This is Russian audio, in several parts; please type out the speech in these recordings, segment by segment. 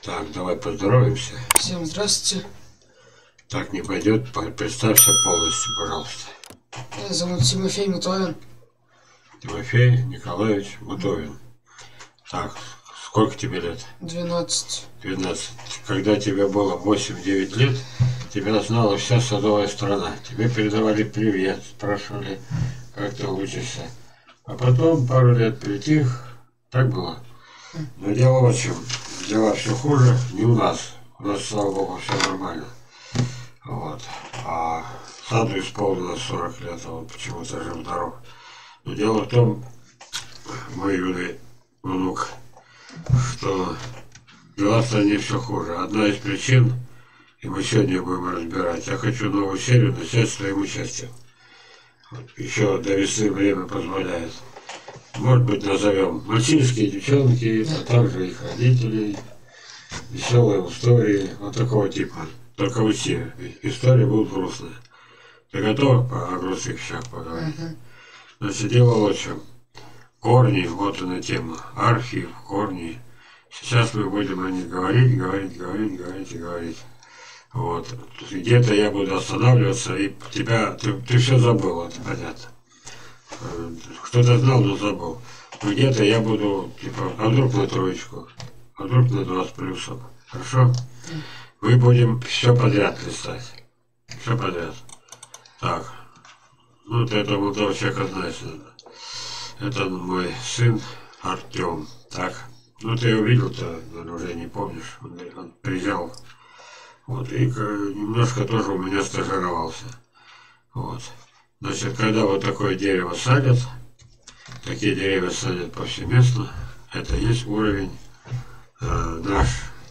Так, давай поздороваемся. Всем здравствуйте. Так не пойдет, представься полностью, пожалуйста. Меня зовут Тимофей Мутовин. Тимофей Николаевич Мутовин. Так, сколько тебе лет? 12. 12. Когда тебе было 8-9 лет, тебя знала вся садовая страна. Тебе передавали привет, спрашивали, как ты учишься. А потом пару лет притих, так было. Но дело в чем, дела все хуже не у нас. У нас, слава богу, все нормально. Вот. А саду исполнилось 40 лет, а он почему-то жив-здоров. Но дело в том, мой юный внук, что дела в стране все хуже. Одна из причин, и мы сегодня будем разбирать, я хочу новую серию начать своим участием. Вот. Еще до весны время позволяет. Может быть, назовем мальчишки, девчонки, а также их родителей, веселые истории, вот такого типа. Только вот все истории будут грустные. Ты готов о грустных вещах поговорить? Значит, дело вот в чем. Корни, вот она тема. Архив, корни. Сейчас мы будем о них говорить. Вот. Где-то я буду останавливаться, и ты все забыл, это понятно. Кто-то знал, но забыл. Где-то я буду, типа, а вдруг на троечку, а вдруг на 2 с плюсом. Хорошо? Мы будем все подряд листать. Все подряд. Так. Ну, ты этого молодого человека знаешь, наверное. Это мой сын Артем. Так. Ну, ты его видел-то, наверное, уже не помнишь. Он приезжал. Вот. И немножко тоже у меня стажировался. Вот. Значит, когда вот такое дерево садят, такие деревья садят повсеместно, это есть уровень наш.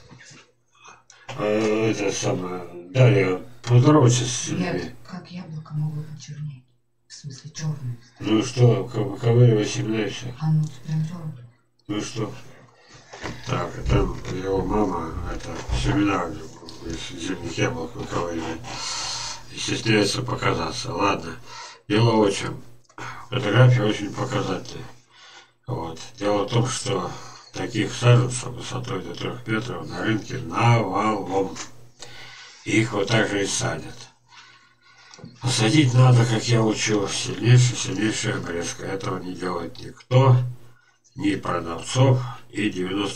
Это самое. Далее, поздоровайся с людьми. Нет, как яблоко могло почернеть? В смысле, черное. Ну что, ковыривай семена и все. А ну, прям черное. Ну что? Так, там его мама, это семена из зимних яблок выковыривает. И стесняется показаться. Ладно. Дело в чем. Фотография очень показательная. Вот. Дело в том, что таких саженцев высотой до 3 метров на рынке навалом. Их вот так же и садят. Посадить надо, как я учил, сильнейшая обрезка. Этого не делает никто, ни продавцов и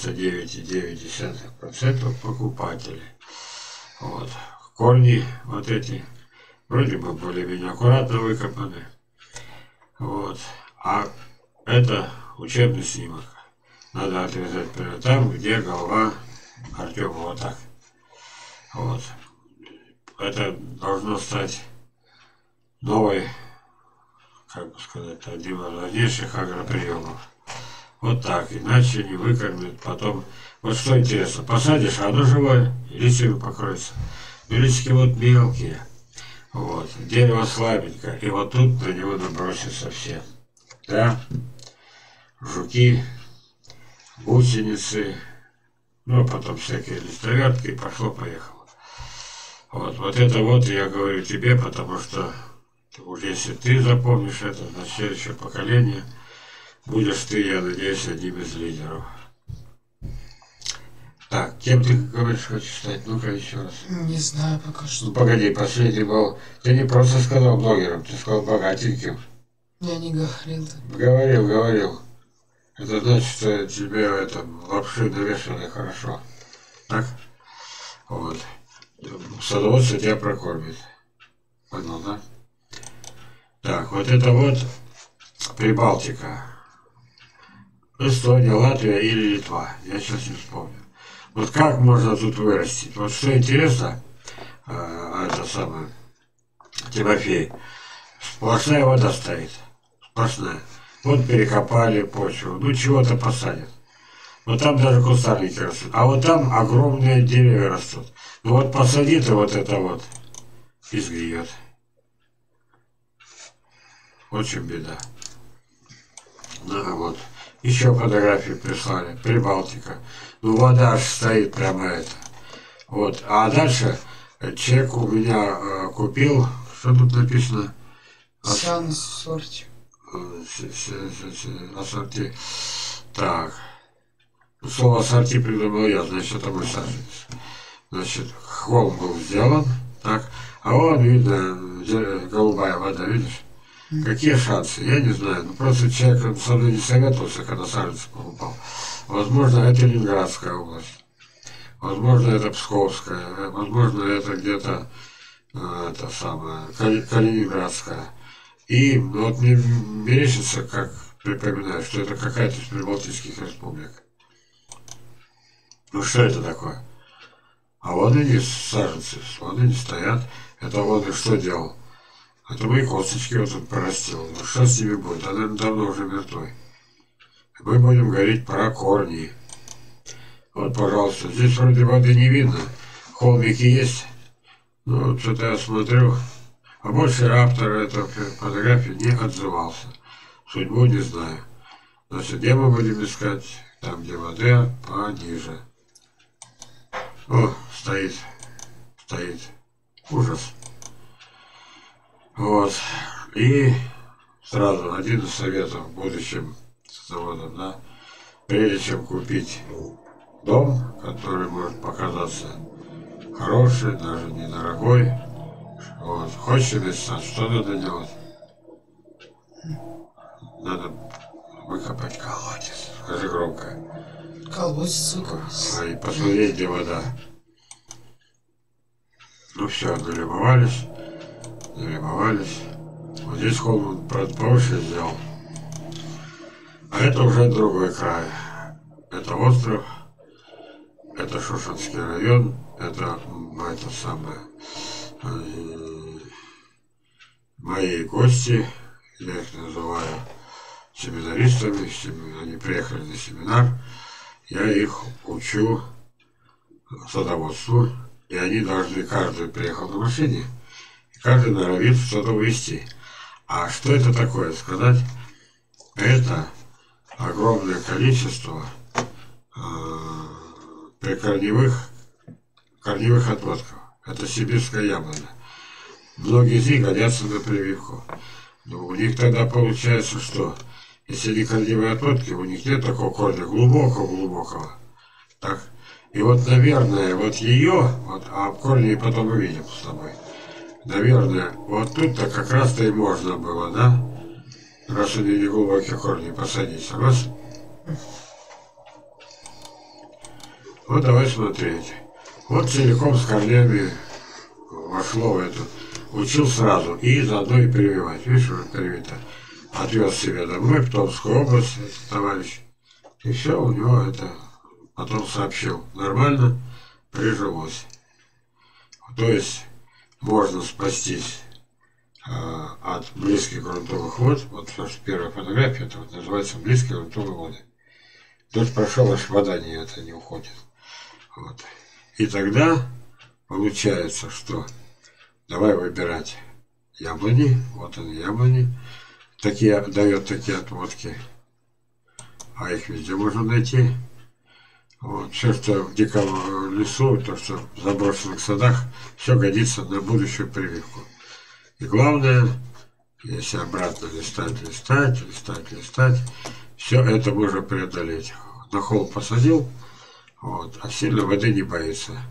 99,9% покупателей. Вот. Корни вот эти вроде бы более-менее аккуратно выкопаны. Вот. А это учебный снимок. Надо отрезать прямо там, где голова Артема, вот так. Вот. Это должно стать новой, как бы сказать, одним из важнейших агроприемов. Вот так, иначе не выкормят потом. Вот что интересно, посадишь, а оно живое, листьями покроется. Но листики вот мелкие. Вот. Дерево слабенькое. И вот тут на него набросятся все. Да? Жуки, гусеницы, ну а потом всякие листовертки, и пошло-поехало. Вот это вот я говорю тебе, потому что уж если ты запомнишь это, на следующее поколение будешь ты, я надеюсь, одним из лидеров. Так, кем ты, говоришь, хочешь стать? Ну-ка еще раз. Не знаю пока что. Ну погоди, последний был. Ты не просто сказал блогером, ты сказал богатеньким. Я не говорил. Говорил. Это значит, что тебе это лапши навешали хорошо. Так? Вот. Садоводство тебя прокормит. Понял, да? Так, вот это вот Прибалтика. Эстония, Латвия или Литва. Я сейчас не вспомню. Вот как можно тут вырастить? Вот что интересно, это самое, Тимофей, сплошная вода стоит. Сплошная. Вот перекопали почву, ну чего-то посадят. Вот там даже кустарники растут. А вот там огромные деревья растут. Ну вот посади ты вот это вот, и сгниет. Вот в чем беда. Ну вот. Еще фотографии прислали. Прибалтика. Ну вода аж стоит прямо это. Вот. А дальше человек у меня купил. Что тут написано? Сиан сорти. Ассорти. Так. Слово ассорти придумал я, значит, это мой саженец. Значит, холм был сделан, так, а вон, видно, голубая вода, видишь? Какие шансы? Я не знаю. Ну, просто человек со мной не советовался, когда саженец покупал. Возможно, это Ленинградская область. Возможно, это Псковская. Возможно, это где-то это самое, Калининградская. И вот мне мерещится, как припоминаю, что это какая-то из прибалтийских республик. Ну что это такое? А вон они саженцы, вон они стоят. Это вон и что делал? Это мои косточки вот тут прорастил. Ну что с ними будет? Она давно уже мертвой. Мы будем говорить про корни. Вот, пожалуйста, здесь вроде воды не видно. Холмики есть. Ну, что-то я смотрю. А больше автор этой фотографии не отзывался. Судьбу не знаю. Значит, где мы будем искать? Там, где вода, пониже. О, стоит. Стоит. Ужас. Вот. И сразу один из советов будущим заводам, да, прежде чем купить дом, который может показаться хороший, даже недорогой, вот, хочешь иметь сад, что надо делать? Надо выкопать колодец. Скажи громко. Колодец выкопать. И посмотреть, где вода. Ну все, налюбовались. Налюбовались. Вот здесь холм, правда, повыше сделал. А это уже другой край. Это остров. Это Шушенский район. Это самое. Мои гости, я их называю семинаристами, они приехали на семинар, я их учу садоводству, и они должны, каждый приехал на машине, и каждый норовит что-то увезти. А что это такое сказать? Это огромное количество прикорневых отводков. Это сибирская яблоня. Многие из них годятся на прививку. Но у них тогда получается, что если не корневые отводки, у них нет такого корня глубокого. Так. И вот, наверное, вот ее, вот, а корни потом увидим с тобой. Наверное, вот тут-то как раз-то и можно было, да? Раз у нее не глубокие корни посадить. Раз. Вот давай смотреть. Вот целиком с корнями вошло в эту. Учил сразу и заодно и прививать. Видишь, уже привито. Отвез себе домой в Томскую область, этот товарищ. И все, у него это потом сообщил. Нормально прижилось. То есть можно спастись от близких грунтовых вод. Вот первая фотография, это вот называется близкие грунтовые воды. Дождь прошел, аж вода не уходит. Вот. И тогда получается, что давай выбирать яблони. Вот они, яблони. Такие дает такие отводки. А их везде можно найти. Вот. Все, что в диком лесу, то, что в заброшенных садах, все годится на будущую прививку. И главное, если обратно листать, все это можно преодолеть. На холм посадил, вот, а сильно воды не боится.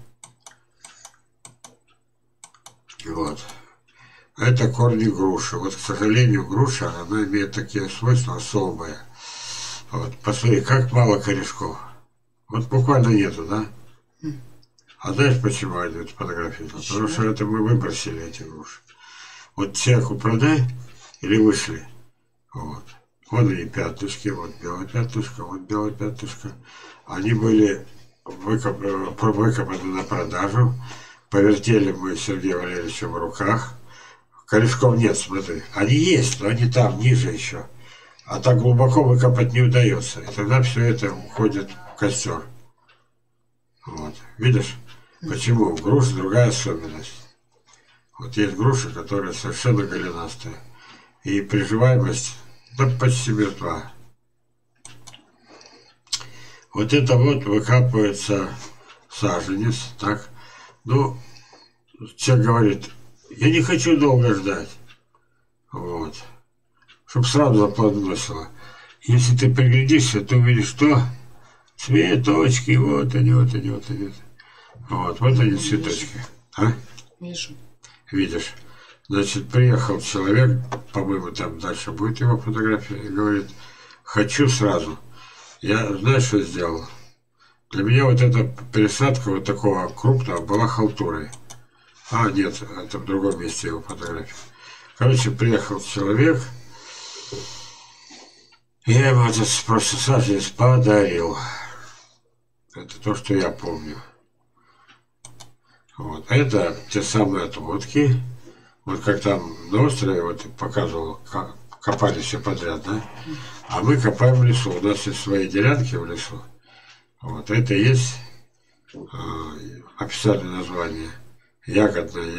Вот. Это корни груши. Вот, к сожалению, груша, она имеет такие свойства особые. Вот, посмотри, как мало корешков. Вот буквально нету, да? А знаешь, почему они эту фотографию? Потому что это мы выбросили эти груши. Вот сверху продай или вышли. Вот. Вот они пятнышки, вот белое пятнышко, вот белое пятнышко. Они были выкопаны на продажу. Повертели мы с Сергеем Валерьевичем в руках. Корешков нет, смотри. Они есть, но они там, ниже еще. А так глубоко выкопать не удается. И тогда все это уходит в костер. Вот. Видишь, почему? У груш другая особенность. Вот есть груши, которые совершенно голенастые. И приживаемость, да, почти мертва. Вот это вот выкапывается саженец, так. Ну, человек говорит, я не хочу долго ждать. Вот. Чтоб сразу заплодоносило. Если ты приглядишься, ты увидишь, что Цветочки, вот они, вот они, вот они. Вот они цветочки. А? Вижу. Видишь? Значит, приехал человек, по-моему, там дальше будет его фотография, и говорит, хочу сразу. Я, знаешь, что сделал? Для меня вот эта пересадка вот такого крупного была халтурой. А, нет, это в другом месте его фотография. Короче, приехал человек, я ему этот просто саженец подарил. Это то, что я помню. Вот. Это те самые отводки. Вот как там на острове, вот показывал, копали все подряд, да? А мы копаем в лесу. У нас есть свои делянки в лесу. Вот это и есть официальное название. Ягодная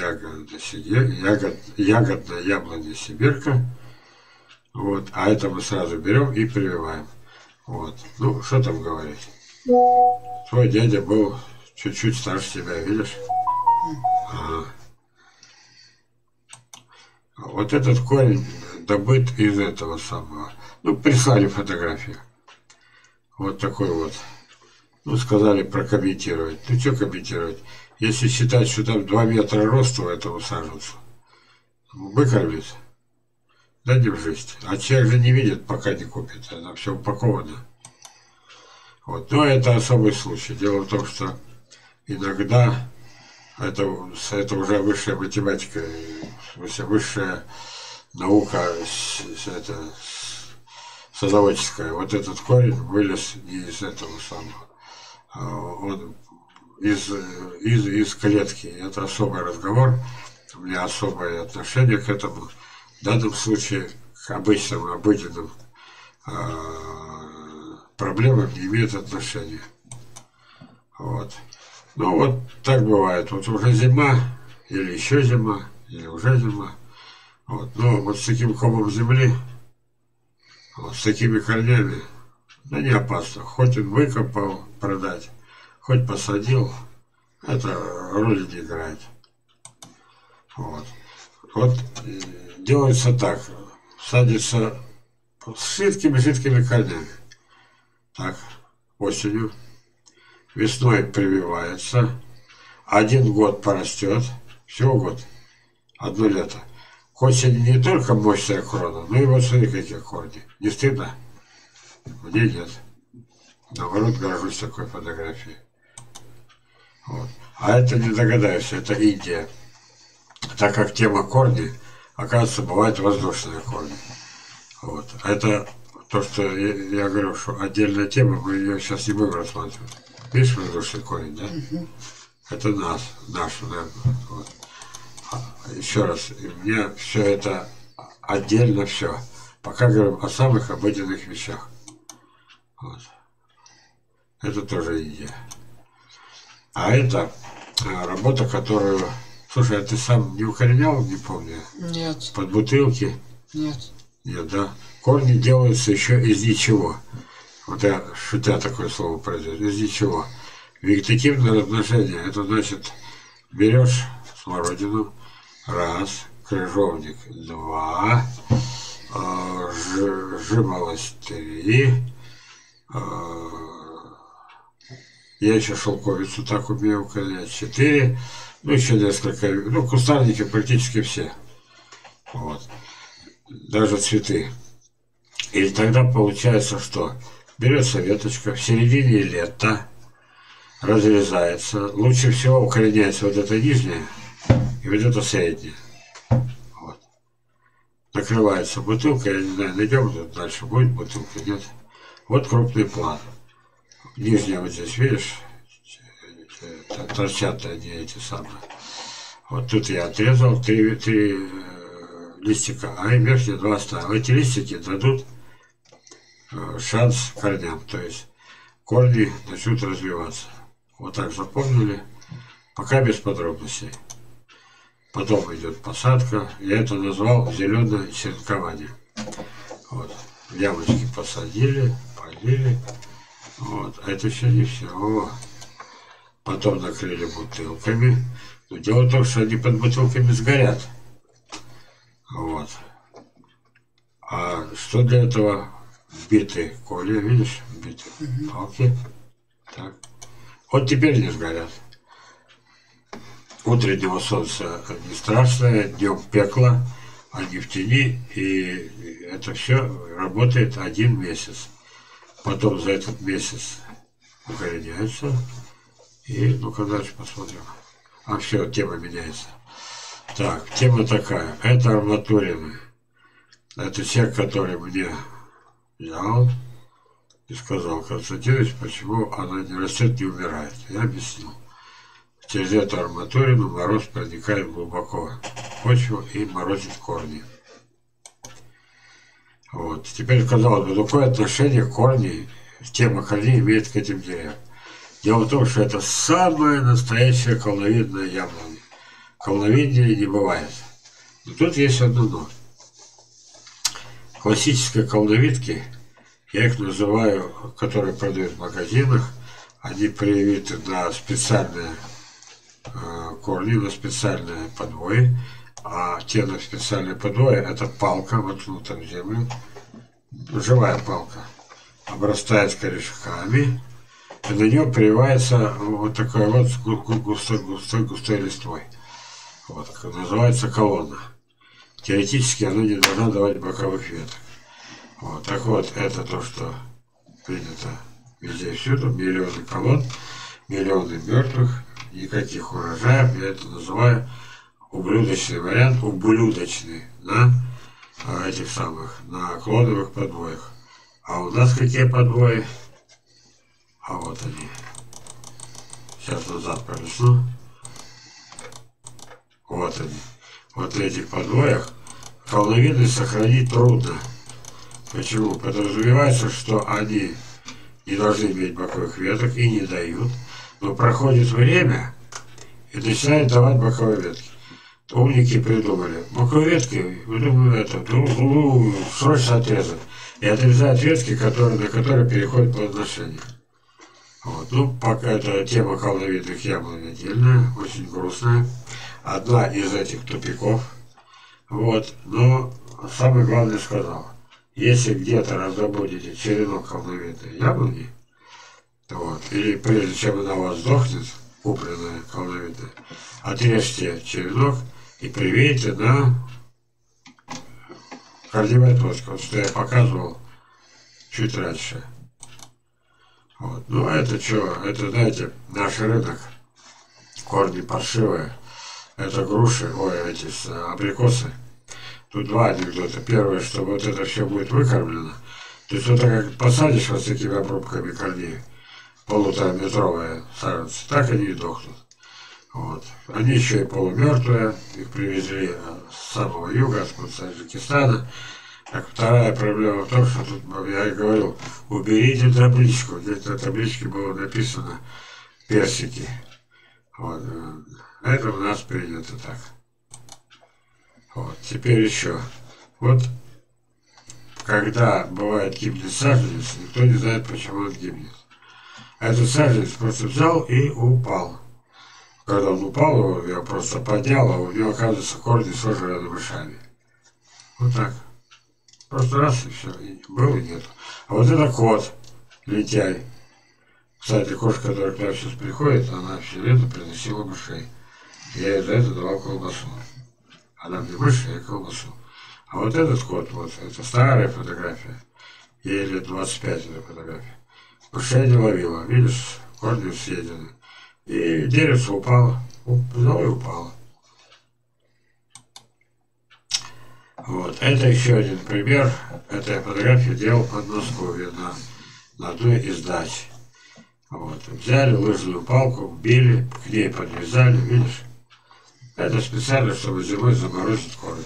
яблоня сибирка. Вот. А это мы сразу берем и прививаем. Вот. Ну, что там говорить. Твой дядя был чуть-чуть старше тебя, видишь? Ага. Вот этот корень добыт из этого самого. Ну, прислали фотографию. Вот такой вот. Ну, сказали прокомментировать. Ну, что комментировать? Если считать, что там 2 метра росту этому саженцу, выкормить, да не в жизнь. А человек же не видит, пока не купит. Это все упаковано. Вот. Но это особый случай. Дело в том, что иногда это уже высшая математика, в смысле, высшая наука садоводческая. Вот этот корень вылез не из этого самого. Он из клетки. Это особый разговор. У меня особое отношение к этому. В данном случае к обычным, обыденным проблемам не имеет отношения. Вот. Ну вот так бывает. Вот уже зима, или еще зима, или уже зима. Вот. Но вот с таким комом земли, вот, с такими корнями, да не опасно. Хоть он выкопал, продать, хоть посадил, это роли не играет. Вот. Вот делается так. Садится с жидкими корнями. Так, осенью. Весной прививается. 1 год порастет. Всего год. 1 лето. К осени не только мощная крона, но и вот смотри, какие корни. Не стыдно? Мне нет. Наоборот, горжусь такой фотографией. Вот. А это не догадаюсь, это Индия. Так как тема корни, оказывается, бывают воздушные корни. Вот. Это то, что я говорю, что отдельная тема, мы ее сейчас не будем рассматривать. Видишь воздушный корень, да? Это наш, наверное. Вот. Еще раз, у меня все это отдельно все. Пока говорим о самых обыденных вещах. Вот. Это тоже Индия. А это работа, которую... Слушай, а ты сам не укоренял, не помню? Нет. Под бутылки? Нет. Нет, да. Корни делаются еще из ничего. Вот я шутя такое слово произнес. Из ничего. Вегетативное размножение. Это значит, берешь смородину, 1, крыжовник 2, жимолость 3, я еще шелковицу так умею укоренять 4, ну еще несколько, ну кустарники практически все. Вот. Даже цветы. И тогда получается, что берется веточка в середине лета, разрезается. Лучше всего укореняется вот эта нижняя и вот эта средняя. Вот. Накрывается бутылка, я не знаю, найдем тут дальше, будет бутылка, нет. Вот крупный план. Нижняя вот здесь, видишь, торчат они эти самые. Вот тут я отрезал 3 листика, а и верхние 2 оставил. Эти листики дадут шанс корням, то есть корни начнут развиваться. Вот так запомнили, пока без подробностей. Потом идет посадка, я это назвал зеленое черенкование. Вот. Ямочки посадили, полили. Вот. А это еще не все. Потом накрыли бутылками. Но дело в том, что они под бутылками сгорят. Вот. А что для этого? Битые колья, видишь, битые палки. Так. Вот теперь не сгорят. Утреннего солнца не страшное, днем пекло, они в тени, и это все работает 1 месяц. Потом за этот месяц укореняются, и ну-ка дальше посмотрим. А все, тема меняется. Так, тема такая. Это арматурины. Это человек, который мне взял и сказал: Константинович, почему она не растет, не умирает. Я объяснил. Через эту арматурину мороз проникает глубоко в почву и морозит корни. Вот. Теперь, казалось бы, какое отношение корни, тема корней имеет к этим деревьям? Дело в том, что это самая настоящая колоновидная яблоня. Колоновидения не бывает. Но тут есть одно но. Классические колоновидки, я их называю, которые продают в магазинах, они привиты на специальные корни, на специальные подвои, а те на специальные подвои — это палка, воткнута в землю, живая палка, обрастает корешками, и на нее прививается вот такой вот густой листвой. Вот, называется колонна. Теоретически она не должна давать боковых веток. Вот, так вот, это то, что принято везде и всюду. Миллионы колонн, миллионы мертвых, никаких урожаев. Я это называю ублюдочный вариант, ублюдочный, на этих самых, на клоновых подвоях. А у нас какие подвои? А вот они. Сейчас назад пролесну. Вот они. Вот на этих подвоях колоновидность сохранить трудно. Почему? Подразумевается, что они не должны иметь боковых веток и не дают. Но проходит время и начинают давать боковые ветки. Умники придумали: боковые ветки, срочно отрезать. И отрезают ветки, на которые переходит плодоношение. Вот. Ну, пока эта тема колоновидных яблонь отдельная, очень грустная. Одна из этих тупиков. Вот. Но самое главное сказал: если где-то раздобудете черенок колоновидной яблони, вот, или прежде чем она у вас сдохнет, купленная колоновидная, отрежьте черенок и привейте на корневая точка, вот что я показывал чуть раньше. Вот. Ну, это что? Это, знаете, наш рынок. Корни паршивые. Это груши, эти абрикосы. Тут два анекдота. Первое, что вот это все будет выкормлено. То есть вот так как посадишь вот с такими обрубками корней, полутораметровые саженцы, так они и дохнут. Вот. Они еще и полумертвые. Их привезли с самого юга, с Таджикистана. Так, вторая проблема в том, что тут, я и говорил, уберите табличку. Здесь на табличке было написано персики. Вот. Это у нас принято так. Вот. Теперь еще. Вот когда бывает гибнет саженец, никто не знает, почему он гибнет. А этот саженец просто взял и упал. Когда он упал, я просто поднял, а у него, оказывается, корни сожраны мышами. Вот так. Просто раз и все, и был и нет. А вот это кот, лентяй. Кстати, кошка, которая к нам сейчас приходит, она все лето приносила мышей. Я ей за это давал колбасу. Она мне мышь, я колбасу. А вот этот кот, вот, это старая фотография. Ей лет 25 эта фотография. Мышей не ловила, видишь, корни съедены. И деревце упало, взяло и упало. Вот, это еще один пример. Это я фотографию делал в Подмосковье на одной из дач. Вот, взяли лыжную палку, били, к ней подвязали, видишь? Это специально, чтобы зимой заморозить корни.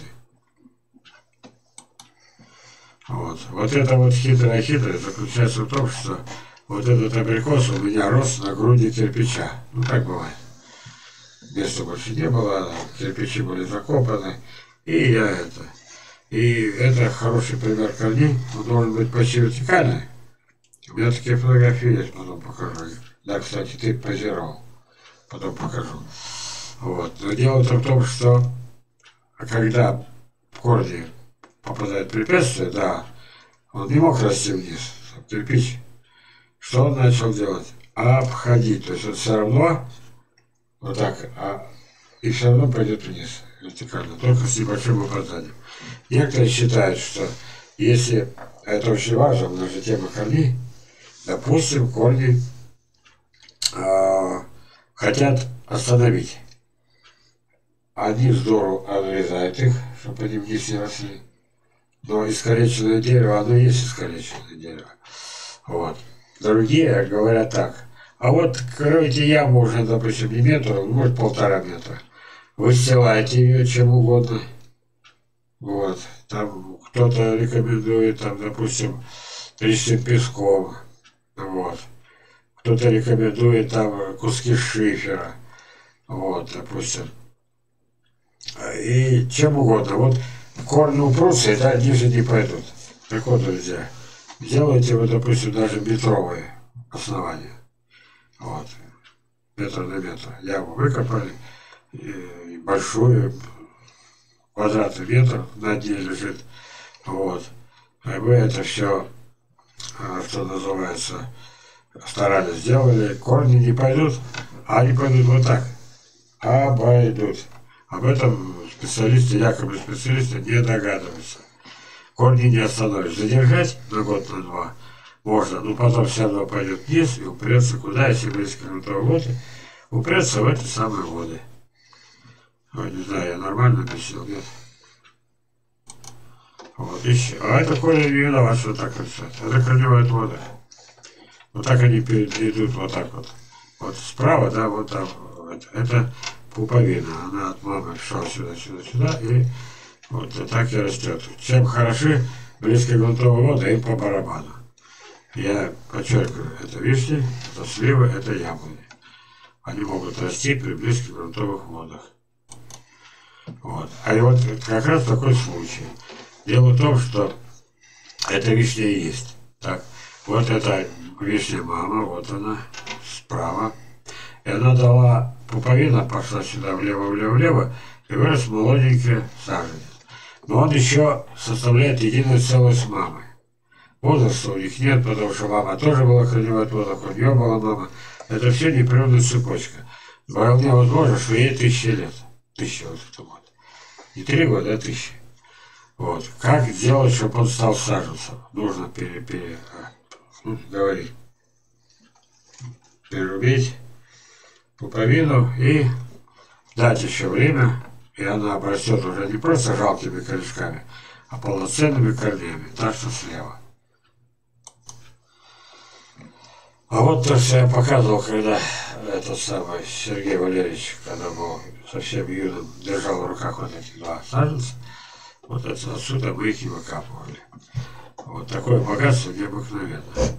Вот это вот хитрое заключается в том, что вот этот абрикос у меня рос на груди кирпича. Ну, так бывает. Места больше не было, кирпичи были закопаны. И это хороший пример корней. Он должен быть почти вертикальный. У меня такие фотографии есть, потом покажу их. Да, кстати, ты позировал. Потом покажу. Вот. Но дело-то в том, что когда в корни попадает препятствие, да, он не мог расти вниз, кирпич. Что он начал делать? обходить. То есть он все равно вот так, и все равно пойдет вниз вертикально, только с небольшим опозданием. Некоторые считают, что если это очень важно, потому что тема корней, допустим, корни хотят остановить. Они здорово отрезают их, чтобы они вниз не росли. Но искалеченное дерево, оно и есть искалеченное дерево. Вот. Другие говорят так. А вот кройте яму уже, допустим, не метр, может 1,5 метра. Выстилайте ее чем угодно. Вот. Там кто-то рекомендует, там, допустим, личным песком. Вот. Кто-то рекомендует там куски шифера. Вот, допустим. И чем угодно. Вот корни упрутся, и да, ниже не пойдут. Так вот, друзья, делайте вы, допустим, даже метровые основания. Вот. Метр на метр. Яму выкопали, и большую, квадратный метр над ней лежит. Вот. И вы это все, что называется, старались, сделали. Корни не пойдут, а они пойдут вот так. Обойдут. Об этом специалисты, якобы специалисты, не догадываются. Корни не остановишь. Задержать на год, на два можно, но потом все равно пойдет вниз и упрется куда, если близко к грунтовой воде, упрется в эти самые воды. Ой, не знаю, я нормально объяснил, нет? Вот, еще. А это корень не виноват, что так растет. Это корневая вода. Вот так они идут, вот так вот. Вот справа, да, вот там. Это пуповина. Она от мамы шла сюда, сюда, сюда. И вот так и растет. Чем хороши близкие грунтовые воды, им по барабану. Я подчеркиваю, это вишни, это сливы, это яблони. Они могут расти при близких грунтовых водах. Вот. А и вот как раз такой случай. Дело в том, что эта вишня и есть. Так, вот эта вишня мама, вот она, справа. И она дала, пуповина пошла сюда влево, влево, влево, и вырос молоденький саженец. Но он еще составляет единое целое с мамой. Возраста у них нет, потому что мама тоже была корневая вода, у нее была мама. Это все непрерывная цепочка. Вполне возможно, что ей 1000 лет. 1000 вот это вот. Не 3 года, а 1000. Вот. Как сделать, чтобы он стал саженцем? Нужно перерубить пуповину и дать еще время, и она обрастет уже не просто жалкими корешками, а полноценными корнями, так что слева. А вот то, что я показывал, когда этот самый Сергей Валерьевич, когда был совсем юным, держал в руках вот эти 2 саженца, вот это отсюда мы их и выкапывали. Вот такое богатство необыкновенное.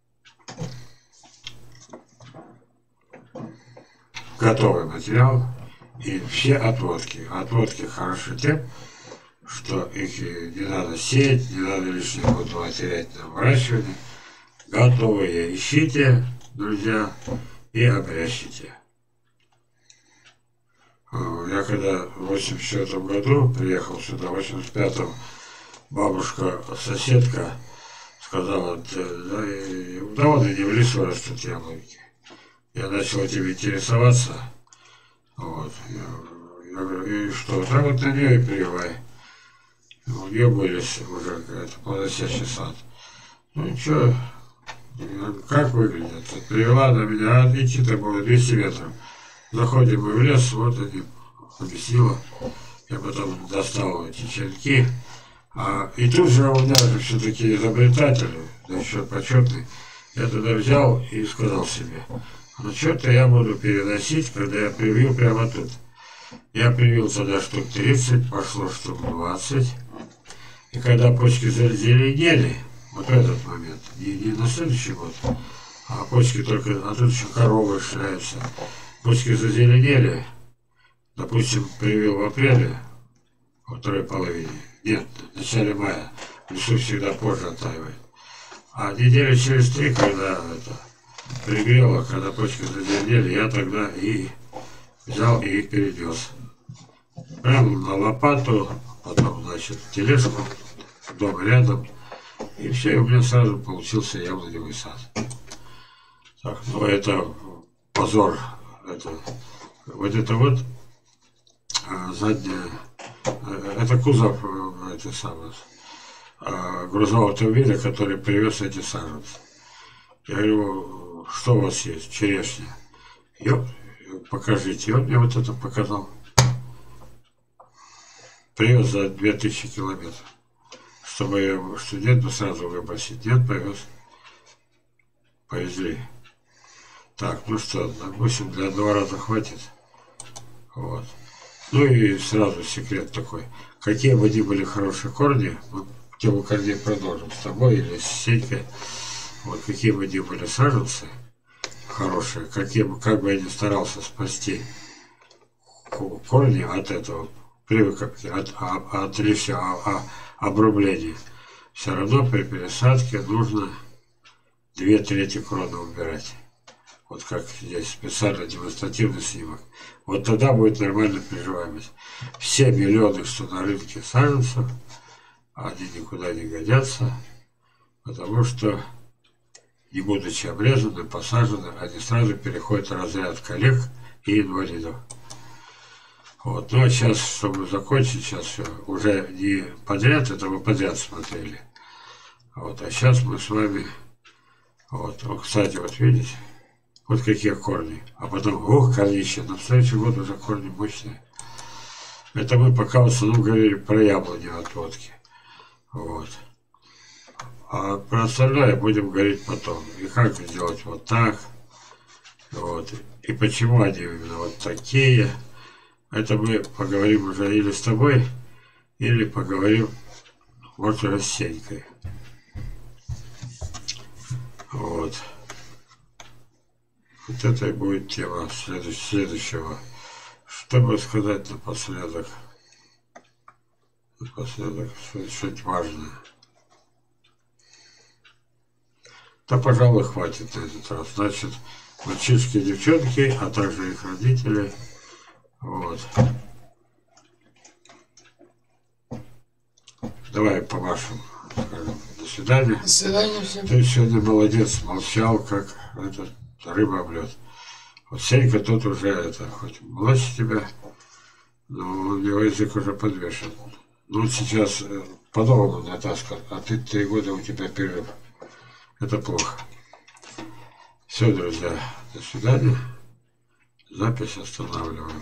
Готовый материал и все отводки. Отводки хороши тем, что их не надо сеять, не надо лишних года терять на выращивание. Готовые ищите, друзья, и обрящите. Я когда в 84 году приехал сюда, в 85-м, бабушка-соседка сказала, да вон они в лесу растут яблоки. Я начал этим интересоваться. Вот. Я говорю, и что? Да вот на нее и прививай. У нее были уже какой-то плодоносящий сад. Ну ничего. Как выглядит? Привела на меня, идти-то было 200 метров. Заходим мы в лес, вот они, объяснила. Я потом достал эти черенки. И тут же у меня же все-таки изобретатель, да еще почетный, я тогда взял и сказал себе, ну что-то я буду переносить, когда я привью прямо тут. Я привил тогда штук 30, пошло штук 20. И когда почки зеленели, вот в этот момент, не на следующий год, а почки только, а тут еще коровы шляются. Почки зазеленели, допустим, привил в апреле, во второй половине, нет, в начале мая, в лесу всегда позже оттаивает. А недели через 3, когда это пригрело, когда почки зазеленели, я тогда и взял и их перевез. Прямо на лопату, потом, значит, в тележку, дом рядом. И все, и у меня сразу получился яблоневый сад. Так, ну это позор. Вот это вот задняя, это кузов это самое, грузового автомобиля, который привез эти саженцы. Я говорю, что у вас есть? Черешня. Покажите. И он мне вот это показал. Привез за 2000 километров. Чтобы я студенту сразу выбросить. Нет, повез. Повезли. Так, ну что, допустим, для 2 раза хватит. Вот. Ну и сразу секрет такой. Какие бы ни были хорошие корни, вот тему корней продолжим с тобой или с Сенькой. Вот какие бы ни были саженцы хорошие, как бы я ни старался спасти корни от этого, от лишнего обрубления, все равно при пересадке нужно 2/3 кроны убирать. Вот как здесь специально демонстративный снимок. Вот тогда будет нормальная приживаемость. Все миллионы, что на рынке саженцев, они никуда не годятся, потому что, не будучи обрезаны, посажены, они сразу переходят в разряд коллег и инвалидов. Вот. Ну а сейчас, чтобы закончить, сейчас все уже не подряд, это мы подряд смотрели. Вот. А сейчас мы с вами, вот, кстати, вот видите, вот какие корни. А потом, ох, корнище, на следующий год уже корни мощные. Это мы пока в основном говорили про яблони от водки. Вот. А про остальное будем говорить потом. И как сделать вот так. Вот. И почему они именно вот такие. Это мы поговорим уже или с тобой, или поговорим, может, уже с Сенькой. Вот. Вот это и будет тема следующего. Что бы сказать напоследок? Напоследок что-нибудь важное. Да, пожалуй, хватит на этот раз. Значит, мальчишки и девчонки, а также их родители. Вот. Давай помашем. Скажем, до свидания. До свидания всем. Ты сегодня молодец, молчал, как этот рыба об лед. Вот Сенька тут уже это, хоть младше тебя, но у него язык уже подвешен. Ну вот сейчас по-новому натаскал, а ты 3 года у тебя перерыв. Это плохо. Все, друзья, до свидания. Запись останавливаем.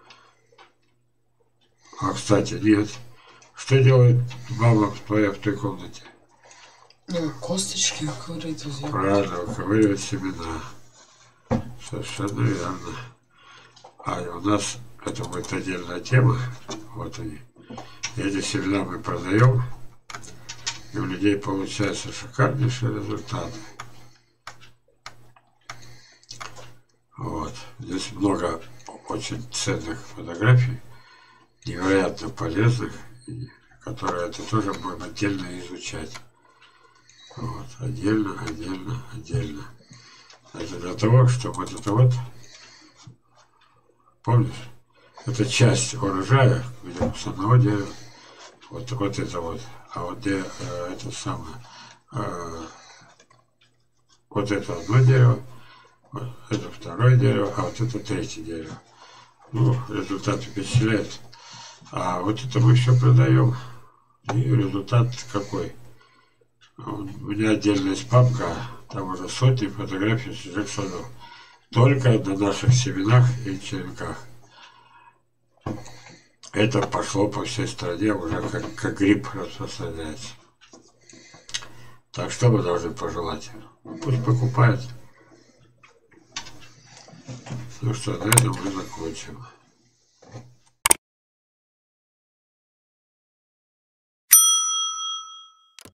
А, кстати, нет. Что делает мама твоя в той комнате? Ну, косточки ковыряет, друзья. Правильно, выковыривает семена. Совершенно верно. А у нас это будет отдельная тема. Вот они. Эти семена мы продаем. И у людей получаются шикарнейшие результаты. Вот. Здесь много очень ценных фотографий, невероятно полезных, которые это тоже будем отдельно изучать. Вот. Отдельно. Это для того, чтобы вот это вот, помнишь, это часть урожая, где с одного дерева, вот это вот, а вот где это самое, вот это одно дерево, вот это второе дерево, а вот это третье дерево. Ну, результат впечатляет. А вот это мы все продаем. И результат какой? У меня отдельная есть папка, там уже сотни фотографий чужих садов. Только на наших семенах и черенках. Это пошло по всей стране уже как гриб распространяется. Так что мы должны пожелать? Пусть покупают. Ну что, на этом мы закончим.